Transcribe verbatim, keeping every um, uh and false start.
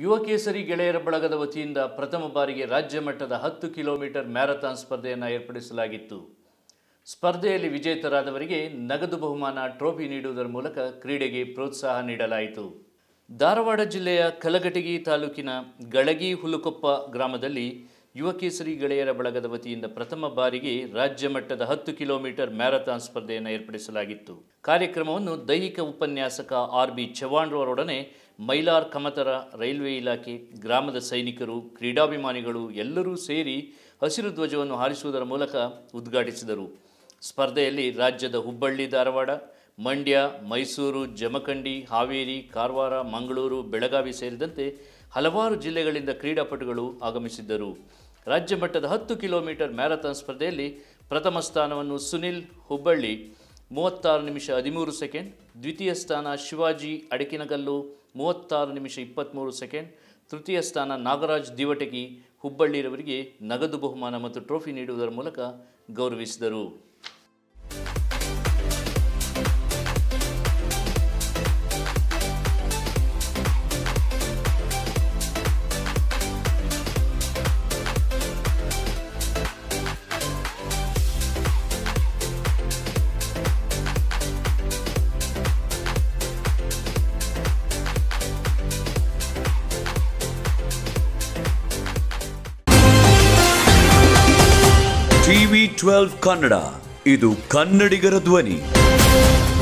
ಯುವ ಕೇಸರಿ ಗೆಳೆಯರ ಬಳಗದ ವತಿಯಿಂದ ಪ್ರಥಮ ಬಾರಿಗೆ ರಾಜ್ಯ ಮಟ್ಟದ ಹತ್ತು ಕಿಲೋಮೀಟರ್ ಮ್ಯಾರಥಾನ್ ಸ್ಪರ್ಧೆಯನ್ನು ಏರ್ಪಡಿಸಲಾಗಿತ್ತು. ಸ್ಪರ್ಧೆಯಲ್ಲಿ ವಿಜೇತರಾದವರಿಗೆ ನಗದು ಬಹುಮಾನ ಟ್ರೋಫಿ ನೀಡುವುದರ ಮೂಲಕ ಕ್ರೀಡೆಗೆ ಪ್ರೋತ್ಸಾಹ ನೀಡಲಾಯಿತು. ಧಾರವಾಡ ಜಿಲ್ಲೆಯ ಕಲಘಟಗಿ ತಾಲೂಕಿನ ಗಳಗಿ ಹುಲುಕೊಪ್ಪ ಗ್ರಾಮದಲ್ಲಿ ಯುವ ಕೇಸರಿ ಗೆಳೆಯರ ಬಳಗದ ವತಿಯಿಂದ ಪ್ರಥಮ ಬಾರಿಗೆ ರಾಜ್ಯ ಮಟ್ಟದ ಹತ್ತು ಕಿಲೋಮೀಟರ್ ಮ್ಯಾರಥಾನ್ ಸ್ಪರ್ಧೆಯನ್ನು ಏರ್ಪಡಿಸಲಾಗಿತ್ತು. ಕಾರ್ಯಕ್ರಮವನ್ನು ದೈಹಿಕ ಉಪನ್ಯಾಸಕ ಆರ್ ಬಿ ಚವಾಣ್ರವರೊಡನೆ ಮೈಲಾರ್ ಕಮತರ, ರೈಲ್ವೆ ಇಲಾಖೆ, ಗ್ರಾಮದ ಸೈನಿಕರು, ಕ್ರೀಡಾಭಿಮಾನಿಗಳು ಎಲ್ಲರೂ ಸೇರಿ ಹಸಿರು ಧ್ವಜವನ್ನು ಹಾರಿಸುವುದರ ಮೂಲಕ ಉದ್ಘಾಟಿಸಿದರು. ಸ್ಪರ್ಧೆಯಲ್ಲಿ ರಾಜ್ಯದ ಹುಬ್ಬಳ್ಳಿ, ಧಾರವಾಡ, ಮಂಡ್ಯ, ಮೈಸೂರು, ಜಮಖಂಡಿ, ಹಾವೇರಿ, ಕಾರವಾರ, ಮಂಗಳೂರು, ಬೆಳಗಾವಿ ಸೇರಿದಂತೆ ಹಲವಾರು ಜಿಲ್ಲೆಗಳಿಂದ ಕ್ರೀಡಾಪಟುಗಳು ಆಗಮಿಸಿದ್ದರು. ರಾಜ್ಯ ಮಟ್ಟದ ಹತ್ತು ಕಿಲೋಮೀಟರ್ ಮ್ಯಾರಥಾನ್ ಸ್ಪರ್ಧೆಯಲ್ಲಿ ಪ್ರಥಮ ಸ್ಥಾನವನ್ನು ಸುನಿಲ್ ಹುಬ್ಬಳ್ಳಿ ಮೂವತ್ತಾರು ನಿಮಿಷ ಹದಿಮೂರು ಸೆಕೆಂಡ್, ದ್ವಿತೀಯ ಸ್ಥಾನ ಶಿವಾಜಿ ಅಡಕಿನಗಲ್ಲು ಮೂವತ್ತಾರು ನಿಮಿಷ ಇಪ್ಪತ್ತ್ಮೂರು ಸೆಕೆಂಡ್, ತೃತೀಯ ಸ್ಥಾನ ನಾಗರಾಜ್ ದಿವಟಗಿ ಹುಬ್ಬಳ್ಳಿರವರಿಗೆ ನಗದು ಬಹುಮಾನ ಮತ್ತು ಟ್ರೋಫಿ ನೀಡುವುದರ ಮೂಲಕ ಗೌರವಿಸಿದರು. ಟಿ ವಿ ಟ್ವೆಲ್ವ್ ಕನ್ನಡ, ಇದು ಕನ್ನಡಿಗರ ಧ್ವನಿ.